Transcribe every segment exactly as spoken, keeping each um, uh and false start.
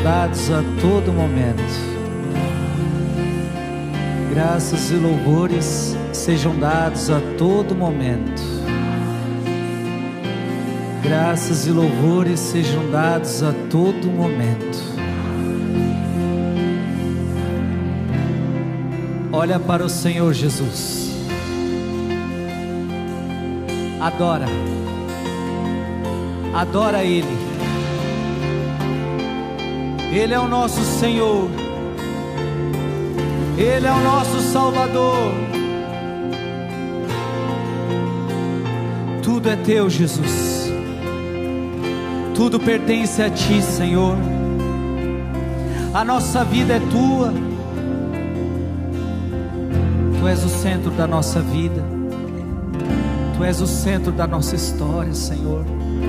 dados a todo momento. Graças e louvores sejam dados a todo momento. Graças e louvores sejam dados a todo momento. Olha para o Senhor Jesus. Adora. Adora Ele. Ele é o nosso Senhor. Ele é o nosso Salvador. Tudo é teu, Jesus. Tudo pertence a ti, Senhor. A nossa vida é tua. Tu és o centro da nossa vida. Tu és o centro da nossa história, Senhor.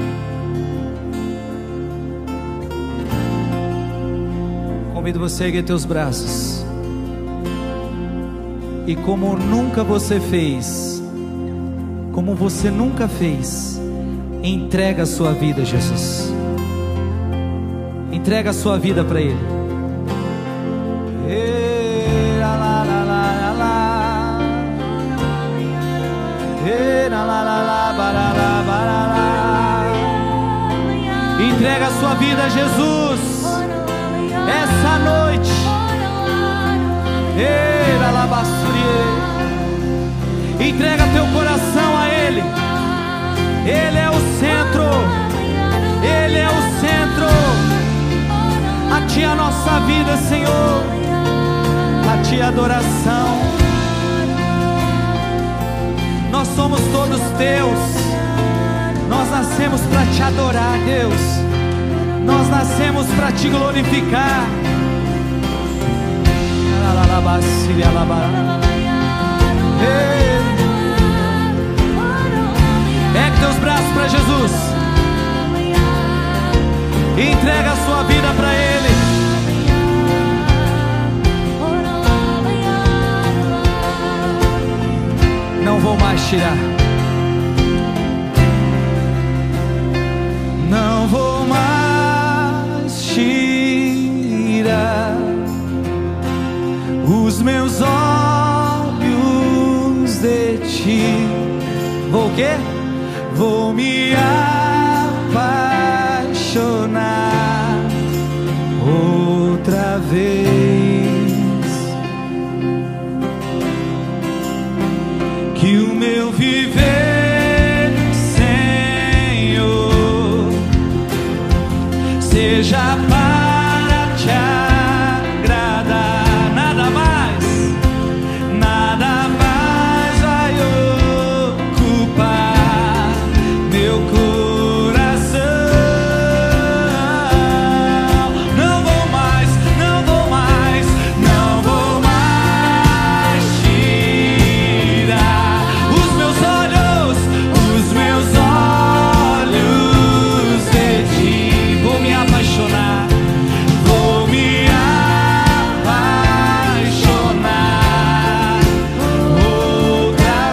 Convido você a erguer teus braços. E como nunca você fez, como você nunca fez, entrega a sua vida a Jesus. Entrega a sua vida para Ele. Entrega a sua vida a Jesus. Essa noite. Entrega teu coração a Ele. Ele é o centro. Ele é o centro. A Ti a nossa vida, Senhor. A Ti a adoração. Nós somos todos Teus. Nós nascemos para Te adorar, Deus. Nós nascemos para Te glorificar. Ergue teus braços para Jesus. Entrega a sua vida para Ele. Não vou mais tirar. Não vou mais tirar os meus olhos de Ti. Vou o quê? Vou me apaixonar outra vez. Que o meu viver, Senhor, seja para Te agradar. Nada mais, nada mais vai ocupar meu coração. Não vou mais, não vou mais, não vou mais tirar os meus olhos, os meus olhos de Ti. Vou me apaixonar, vou me apaixonar outra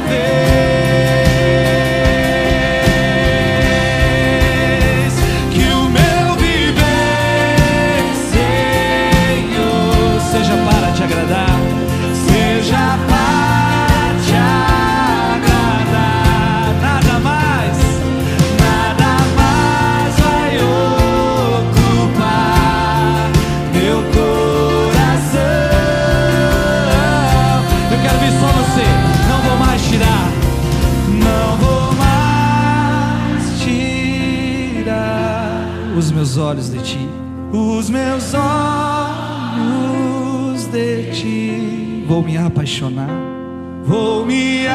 vez. Que o meu viver, Senhor, seja para Te agradar, seja para Te agradar. Nada mais, nada mais vai ocupar meu coração. Eu quero ver só você. Não vou mais tirar. Não vou mais tirar os meus olhos de Ti. Os meus olhos de Ti. Vou me apaixonar. Vou me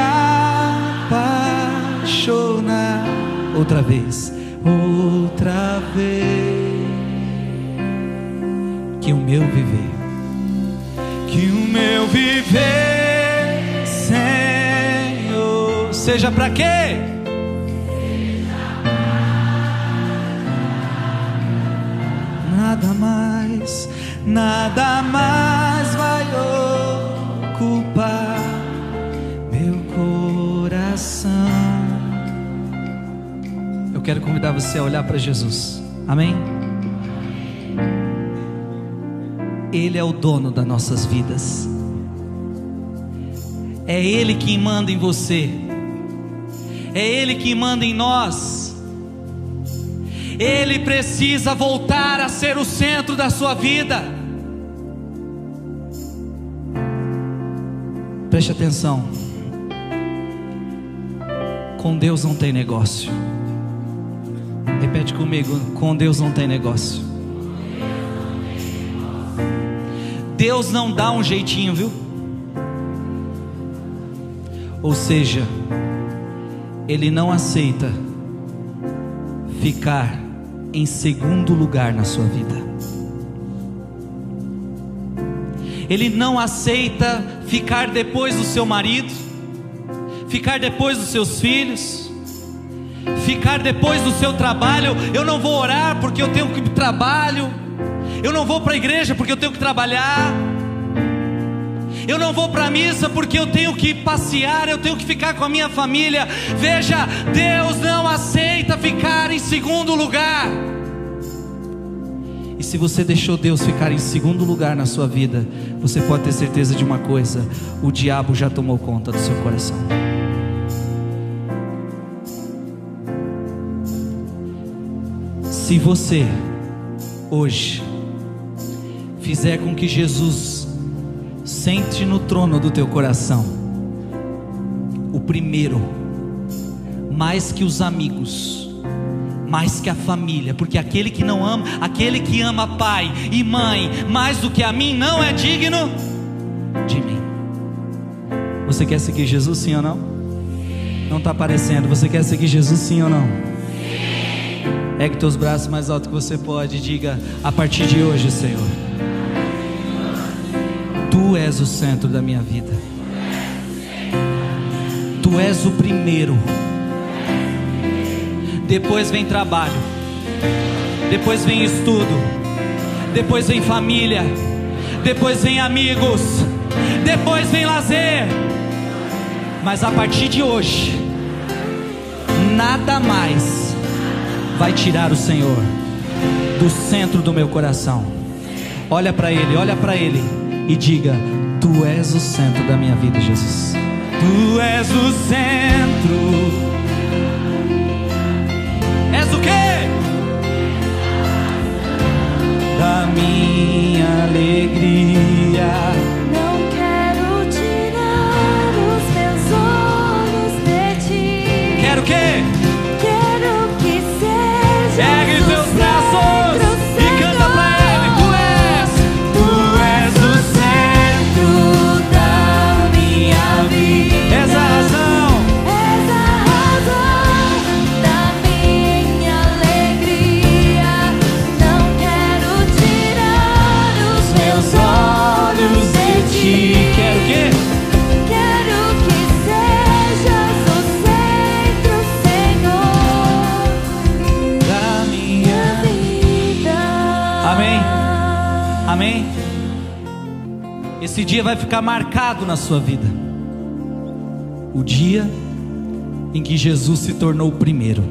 apaixonar outra vez. Outra vez. Que o meu viver, que o meu viver, Senhor, seja para quê? Nada mais, nada mais vai ocupar meu coração. Eu quero convidar você a olhar para Jesus. Amém? Ele é o dono das nossas vidas. É Ele quem manda em você. É Ele quem manda em nós. Ele precisa voltar a ser o centro da sua vida. Preste atenção. Com Deus não tem negócio. Repete comigo: com Deus não tem negócio. Deus não dá um jeitinho, viu? Ou seja, Ele não aceita ficar em segundo lugar na sua vida. Ele não aceita ficar depois do seu marido, ficar depois dos seus filhos, ficar depois do seu trabalho. Eu não vou orar porque eu tenho que ir para o trabalho. Eu não vou para a igreja porque eu tenho que trabalhar. Eu não vou para a missa porque eu tenho que passear, eu tenho que ficar com a minha família. Veja, Deus não aceita ficar em segundo lugar. E se você deixou Deus ficar em segundo lugar na sua vida, você pode ter certeza de uma coisa: o diabo já tomou conta do seu coração. Se você hoje fizer com que Jesus sente no trono do teu coração, o primeiro, mais que os amigos, mais que a família, porque aquele que não ama, aquele que ama pai e mãe mais do que a mim, não é digno de mim. Você quer seguir Jesus, sim ou não? Não está aparecendo. Você quer seguir Jesus, sim ou não? Ergue teus braços mais alto que você pode e diga: a partir de hoje, Senhor, Tu és o centro da minha vida. Tu és o primeiro. Depois vem trabalho, depois vem estudo, depois vem família, depois vem amigos, depois vem lazer. Mas a partir de hoje, nada mais vai tirar o Senhor do centro do meu coração. Olha para Ele, olha para Ele e diga: Tu és o centro da minha vida, Jesus. Tu és o centro. És o quê? Da minha alegria. Não quero tirar os meus olhos de Ti. Quero o quê? Quero que seja. Ergue teus braços e canta pra Ele. Tu és, Tu és o centro da minha vida. És a razão. És a razão da minha alegria. Não quero tirar os meus olhos de Ti. Quero o quê? Quero que sejas o centro, Senhor, Da minha. da vida. Amém? Amém? Esse dia vai ficar marcado na sua vida. O dia em que Jesus se tornou o primeiro.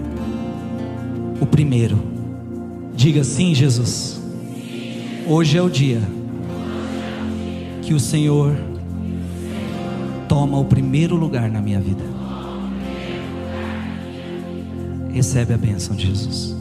O primeiro. Diga sim, Jesus. Hoje é o dia que o Senhor toma o primeiro lugar na minha vida. Recebe a bênção de Jesus.